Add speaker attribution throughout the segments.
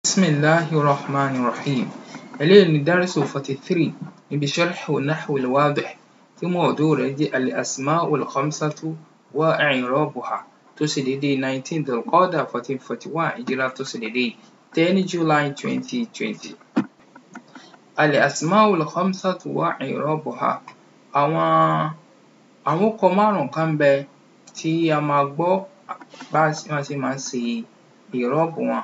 Speaker 1: بسم الله الرحمن الرحيم. eléyìí ni dárásù 43 níbi sharhu nahwil wadih tí mawdu' rẹ̀ jẹ́ al-asma'ul khamsatu wa i'rabuha tó ṣe déédéé 19 Dhul-Qa'dah 1441 hijra tó ṣe déédéé 10 July 2020. al-asma'ul khamsatu wa i'rabuha àwọn orúkọ márùn-ún kan ń bẹ tí a máa gbọ́ bá wọ́n ṣe máa ń ṣe i'rabu wọn.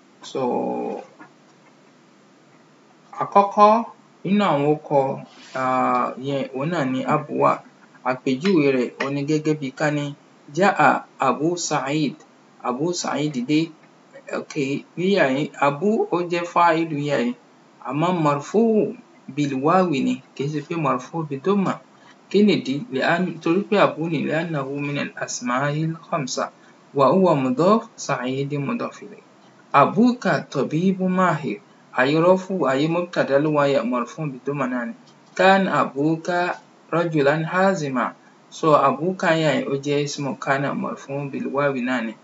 Speaker 1: Àkọ́kọ́ nínú àwọn orúkọ yẹn òun náà ni abu wà. Àpèjúwe rẹ̀ òun ni gẹ́gẹ́ bí ká ní jáà Abu Sa'id, Abu Sa'id dé. Níyà yín Abu ó jẹ́ fa'ilu níyà yín àmọ́ marfu' bil wawi ni kìí ṣe pé marfu' bid damma. Kí nìdí? Torí pé Abu ni li'annahu min al-asma'il khamsa wa huwa mudaf, Sa'id mudaf ilayh. Abuka tabibun mahir, àyè rafu' àyè mubtada ló wà marfu' bid damma náà ni. Kana abuka rajulan hazima, abuka yẹn ó jẹ́ ismu kana marfu' bil wawi náà ni.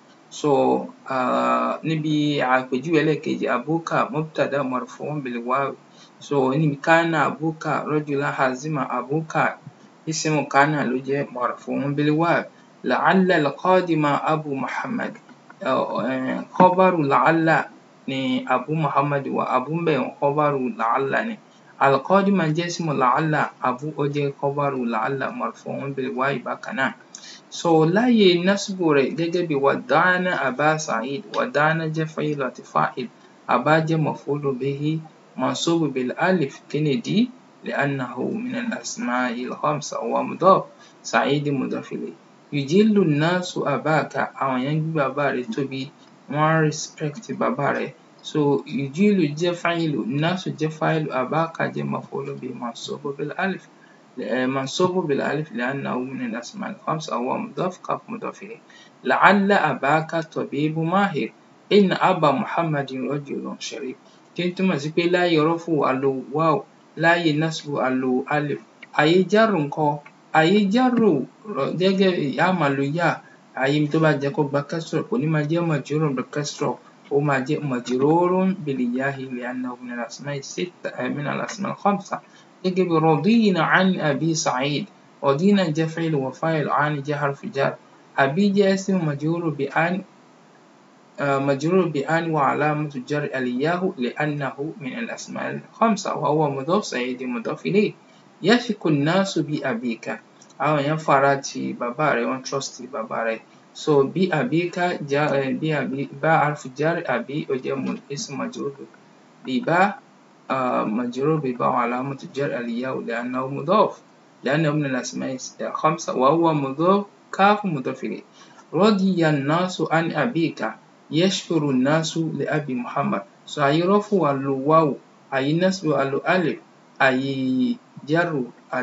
Speaker 1: Níbi àpèjúwe ẹlẹ́ẹ̀kejì abuka mubtada marfu' bil wawi. Níbi kana abuka rajulan hazima, abuka ismu kana ló jẹ́ marfu' bil wawi. La'alla al-qadima Abu Muhammad, khabaru la'alla ni Abu Muhammad wà, Abu ń bẹ̀ khabaru la'alla ni. Al-qadima jẹ́ ismu la'alla, Abu ó jẹ́ khabaru la'alla marfu' bil wawi bákan náà. Láyè nasbu rẹ̀ gẹ́gẹ́ bí wada'na Aba Sa'id, wada'na jẹ́ fa'il àti fa'il, Aba jẹ́ maf'ulun bihi mansub bil alif. Kí nìdí? li'annahu min al-asma'il khamsa wa huwa mudaf, Sa'id mudaf ilayh. Yujillu an-nasu abaka, àwọn èèyàn gbé bàbá rẹ̀ tóbi, wọ́n respect bàbá rẹ̀. Yujillu jẹ́ fa'ilu, nasu jẹ́ fa'ilu, abaka jẹ́ maf'ulun bihi mansub bil alif. منصوب بالألف لأنه من الأسماء الخمسة وهو مضاف كاف مضاف إليه. لعل أباك طبيب ماهر إن أبا محمد رجل شريف. tí ń túmọ̀ sí pé láyè rọ́fù a lo wáw, láyè nasbu a lo alif. Àyè jarru ńkọ́? Àyè jarru gẹ́gẹ́ a máa lo yá, àyè tó bá jẹ́ kó gba kasra kò ní máa jẹ́ majrurun bil kasra, ó máa jẹ́ majrurun bil ya'i li'annahu min al-asma'i sitta min al-asma'i al-khamsa. gẹ́gẹ́ bí radina an Abi Sa'id, radina jẹ́ fi'l wa fa'il, an jẹ́ harfu jar, Abi jẹ́ ism majrur bi an wa alamatu jar al-ya'u li'annahu min al-asma'i al-khamsa wa huwa mudaf, Sa'id mudaf ilayh. Yathiqu an-nasu bi abika, àwọn èèyàn fara ti bàbá rẹ̀, wọ́n trust bàbá rẹ̀. Bi abika ba harfu jar, Abi ó jẹ́ ism majrur bi ba مجرور بباء وعلامة الجر الياء لأنه مضاف، لأنه من الأسماء الخمسة وهو مضاف كاف مضاف إليه. رضي الناس عن أبيك يشكر الناس لأبي محمد. أي رفع alo واو، أي نصب alo ألف، أي جر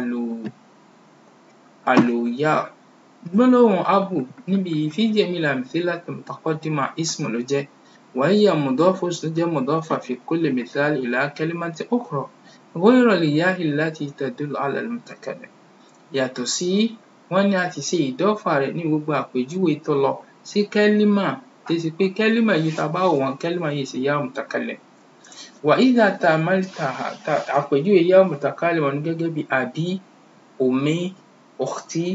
Speaker 1: alo ياء. gbólóhùn abu níbi في جميع الأمثلة المتقدمة اسم ló jẹ́، وهي مضافة جẹ́ مضافة في كل مثال إلى كلمة أخرى غير الياء التي تدل على المتكلم. yàtọ̀ sí wọ́n ní a ti ṣe ìdọ́fà rẹ̀ ní gbogbo àpèjúwe tó lọ sí kẹ́límà tó ṣe pé kẹ́límà yìí tá a bá wò wọ́n kẹ́límà yìí ṣe yá mutakallim. وإذا تعملتها àpèjúwe yá mutakallim ní gẹ́gẹ́ bí àbí, ummi, ukhti.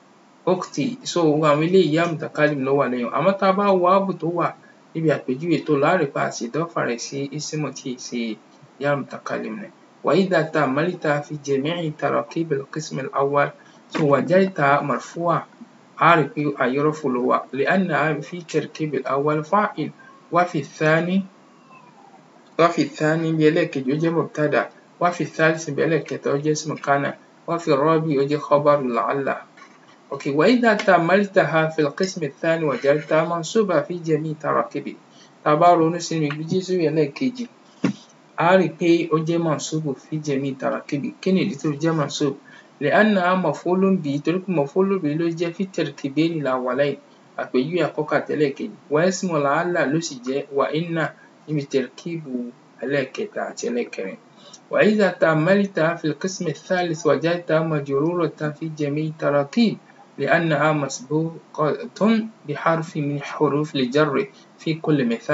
Speaker 1: Àwọn eléyìí yá mutakallim ló wà lẹ́yìn. Àmọ́ tá a bá wo abu tó wà níbi àpèjúwe tó lọ, a rí pé a ṣe ìdọ́fà rẹ̀ sí ismu tí í ṣe yá mutakallim ni. وإذا تعملتها في جميع تراكيب القسم الأول وجدتها مرفوعة، a rí pé àyè rọ́fù ló wà لأنها في التركيب الأول فاعل وفي الثاني bí ẹlẹ́ẹ̀kejì ó jẹ́ mubtada وفي الثالث bí ẹlẹ́ẹ̀kẹta ó jẹ́ ismu kana وفي الرابع ó jẹ́ khabaru la'alla. وإذا تعملتها في القسم الثاني وجدتها منصوبة في جميع تراكيبه. tá a bá ronú sínú ìgbéjìsí ẹlẹ́ẹ̀kejì a rí pé ó jẹ́ mansubu fi jami tarakibi. Kí nìdí tó fi jẹ́ mansub? li'annaha maf'ulun bihi, torí pé maf'ulun bihi ló jẹ́ fi tarkibayn al-awwalayn, àpèjúwe àkọ́kọ́ àti ẹlẹ́ẹ̀kejì. wa ismu la'alla ló sì jẹ́ wa inna níbi tarkibu ẹlẹ́ẹ̀kẹta àti ẹlẹ́ẹ̀kẹrin. وإذا تأملتها في القسم الثالث وجدتها مجرورة في جميع التراكيب لأنها مسبوقة بحرف من حروف الجر في كل مثال.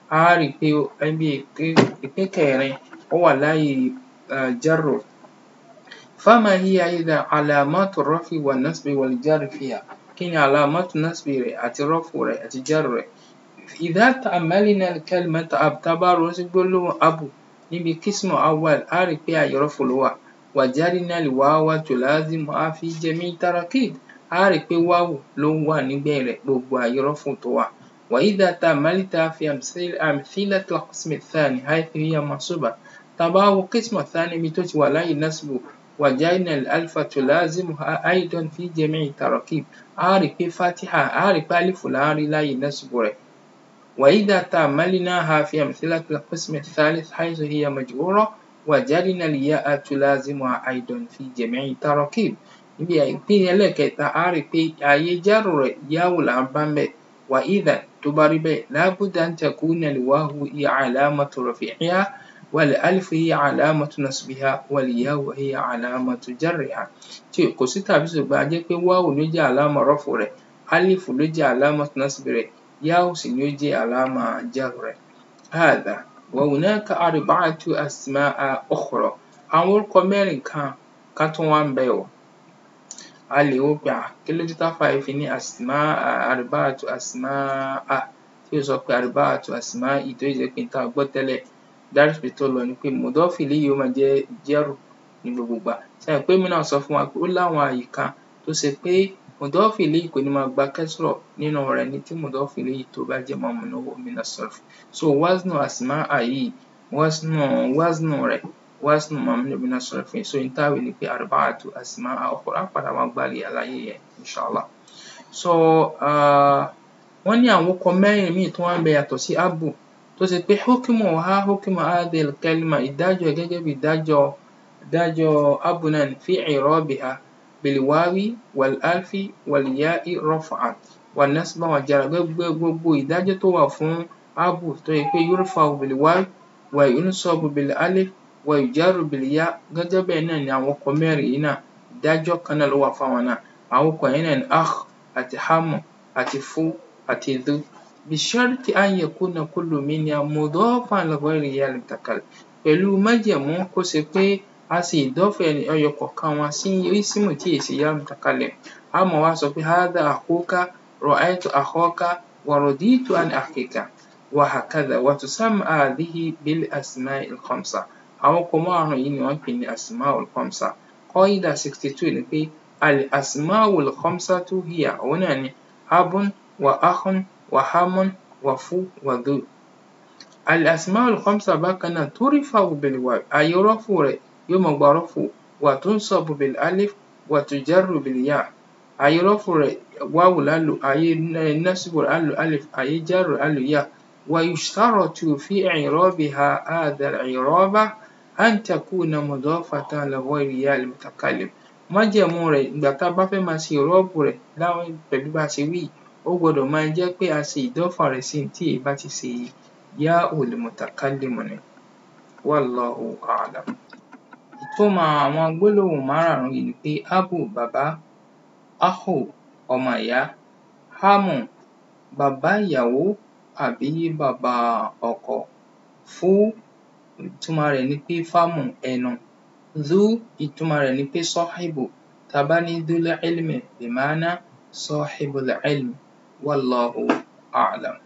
Speaker 1: á rí pé ìpín kẹrin ó wà láàyè jarru. فما هي إذا علامات الرفع والنصب والجر فيها؟ kí ni علامات النصب rẹ̀ àti رفع rẹ̀ àti jar rẹ̀؟ إذا تأملنا الكلمة tá bá ronú sí gbólóhùn abu níbi qismu awwal á rí pé àyè رفع ló wà. وجعلنا الواو تلازمها في جميع التراكيب á rí pé wáwù ló wà nígbẹ̀yìn rẹ̀ gbogbo àyè رفع tó wà. وإذا تأملت في أمثلة القسم الثاني حيث هي منصوبة tá bá wo qismu الثاني ibi tó ti wà láàyè nasbu وجعلنا الألف تلازمها أيضا في جميع التراكيب á rí pé fatiha á rí pé alifu là ń rí láàyè nasbu rẹ̀. وإذا تأملناها في أمثلة القسم الثالث حيث هي مجرورة وجعلنا الياء تلازمها أيضا في جميع التراكيب níbi ìpín ẹlẹ́ẹ̀kẹta á rí pé àyè jarru rẹ̀ yáwù là ń bá ńbẹ̀. وإذا tó bá rí bẹ́ẹ̀ لابد أن تكون الواو هي علامة رفعها والألف هي علامة نصبها والياء هي علامة جرها. tí kò sí tàbí ṣùgbọ́n a jẹ́ pé wáwù ló jẹ́ àlámà rọ́fù rẹ̀, alifu ló jẹ́ àlámà nasbi rẹ̀, yáwù sì ni ó jẹ́ àlámà jarru rẹ̀. هذا وهناك أربعة أسماء أخرى. àwọn orúkọ mẹ́rin kan tún wà ńbẹ̀ o. a lè wò pé kí ló dé táfà yìí fi ní arba'atu asma'a tí ó sọ pé arba'atu asma'i tó jẹ́ pé tá a gbọ́ tẹ́lẹ̀ dárìsì tó lọ ni pé mudaf ilayhi yóò máa jẹ́ jarru ní gbogbo ìgbà. ṣé ẹ pé mi náà sọ fún wa pé ó láwọn àyè kan tó ṣe pé mudaf ilayhi kò ní máa gba kasra nínú rẹ̀ ní tí mudaf ilayhi tó bá jẹ́ mamnu'un min as-sarf. so waznu asma'a yìí waznu rẹ̀ waznu mamnu'un min as-sarf. so n táwí ni pé arba'atu asma'a ukhra padà wá gbálẹ̀ àlàyé yẹn inshallah. so wọ́n ní àwọn orúkọ mẹ́rin míì tó wà ńbẹ̀ yàtọ̀ sí abu tó ṣe pé hukmuha hukmu hadhihi al-kalima ìdájọ́ gẹ́gẹ́ bí ìdájọ́ abu náà fi i'rabiha bil-wawi wal-alfi wal-ya'i raf'an wa nasban wa jarra. gbogbo ìdájọ́ tó wà fún abu tó yẹ pé yurfa'u bil-wawi wa yunsabu bil-alif wa yujarru bil-ya' gẹ́gẹ́ bẹ́ẹ̀ náà ni àwọn orúkọ mẹ́rin yìí náà ìdájọ́ kan náà ló wà fáwọn náà. àwọn orúkọ yẹn náà ni akh àti hamu àti fu àti dhu. بشرط أن يكون كل منها مضافا لغير ياء المتكلم. pẹ̀lú májẹ̀mú kó ṣe pé a ṣe ìdọ́fà ẹyọ kọ̀ọ̀kan wọn sí ismu tí è ṣe yá المتكلم. a máa wá sọ pé هذا أخوك رأيت أخاك ورضيت عن أخيك وهكذا. وتسمى هذه بالأسماء الخمسة. àwọn ọkọ̀ márùn-ún yìí ni wọ́n pè ní أسماء الخمسة. قاعدة 62 ni pé الأسماء الخمسة هي òun náà ni أب وأخ وحم وفو وذو. الأسماء الخمسة بكنا ترفع بالواو أي رفع يوم رفع وتنصب بالألف وتجر بالياء أي رفع واو لالو أي نصب لالو ألف أي جر لالو ياء. ويشترط في إعرابها هذا الإعراب أن تكون مضافة لغير ياء المتكلم. májẹ̀mú rẹ̀ ìgbà tá a bá fẹ́ máa ṣe ìrọ́bù rẹ̀ láwọn pẹ̀lú bá a ṣe wí ó gbọ́dọ̀ máa jẹ́ pé a ṣe ìdọ́fà rẹ̀ sí tí èyí bá ti ṣe ya'ul mutakallim ni. wallahu a'lam. ìtumọ̀ àwọn gbólóhùn márààrún yìí ni pé abu bàbá, akhu ọmọ ìyá, hamu bàbá ìyàwó àbí bàbá ọkọ, fu ìtumọ̀ rẹ̀ ni pé fámù ẹnu, dhu ìtumọ̀ rẹ̀ ni pé sahibu tá a bá ní dhul ilmi bima'na sahibul ilm. والله أعلم.